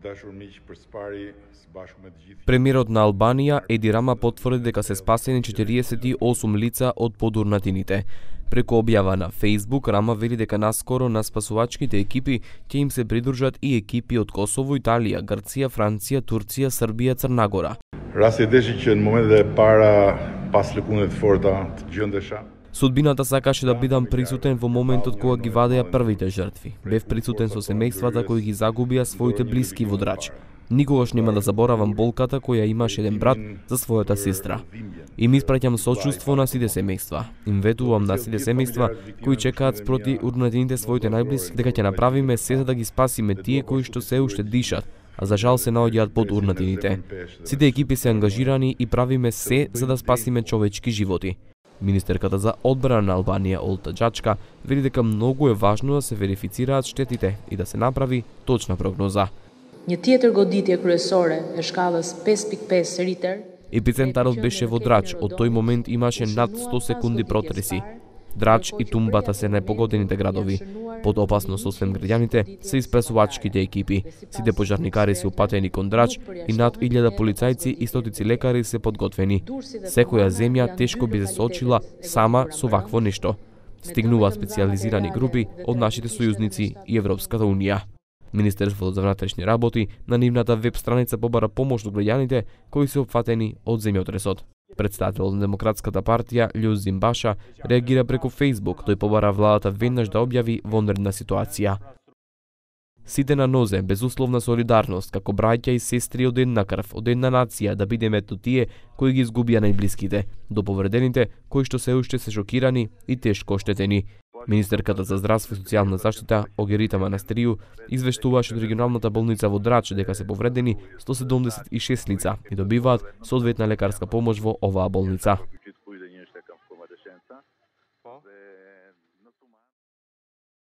Премиерот на Албанија Еди Рама потврди дека се спасени 48 лица од подурнатините. Преку објава на Facebook, Рама вели дека наскоро на спасувачките екипи ќе им се придружат и екипи од Косово, Италија, Грција, Франција, Турција, Србија, Црна Гора. Rasti deshi që në momentet e para pas lëkundeve të forta të gjendesha. Судбината сакаше да бидам присутен во моментот кога ги вадеа првите жртви. Бев присутен со семејствата кои ги загубија своите блиски во Драч. Никогаш нема да заборавам болката која имаше еден брат за својата сестра. Им испраќам сочувство на сите семејства. Им ветувам на сите семејства кои чекаат спроти урнатините своите најблиски дека ќе направиме се за да ги спасиме тие кои што се уште дишат, а за жал се наоѓаат под урнатините. Сите екипи се ангажирани и правиме се за да спасиме човечки животи. Министерката за одбрана на Албанија Олта Џачка вели дека многу е важно да се верифицираат штетите и да се направи точна прогноза. Një tjetër goditje kryesore e shkallës 5.5 Richter. Епицентарот беше во Драч, од тој момент имаше над 100 секунди протреси. Драч и Тумбата се најпогодените градови. Под опасност освен граѓаните се и спасувачките екипи. Сите пожарникари се упатени кон Драч и над 1000 полицајци и стотици лекари се подготвени. Секоја земја тешко би се соочила сама со вакво нешто. Стигнуваат специјализирани групи од нашите сојузници и Европската Унија. Министерството за внатрешни работи на нивната веб страница побара помош до граѓаните кои се опфатени од земјотресот. Представител на Демократската партија Љузин Баша реагира преку Facebook. Тој побара владата веднаш да објави вонредна ситуација. Сите на нозе, безусловна солидарност, како браќа и сестри од една крв, од една нација, да бидеме до тие кои ги изгубија најблиските, до повредените кои што се уште се шокирани и тешко оштетени. Министерката за здравство и социјална заштита Огерита Манастерију извештуваше од регионалната болница во Драч дека се повредени 176 лица и добиваат соодветна лекарска помош во оваа болница.